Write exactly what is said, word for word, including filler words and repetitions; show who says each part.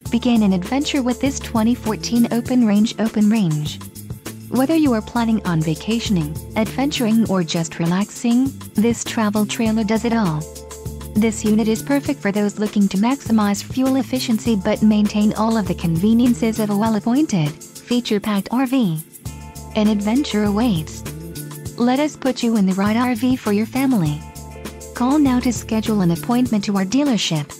Speaker 1: Begin an adventure with this twenty fourteen Open Range Open Range. Whether you are planning on vacationing, adventuring or just relaxing, this travel trailer does it all. This unit is perfect for those looking to maximize fuel efficiency but maintain all of the conveniences of a well-appointed, feature-packed R V. An adventure awaits. Let us put you in the right R V for your family. Call now to schedule an appointment to our dealership.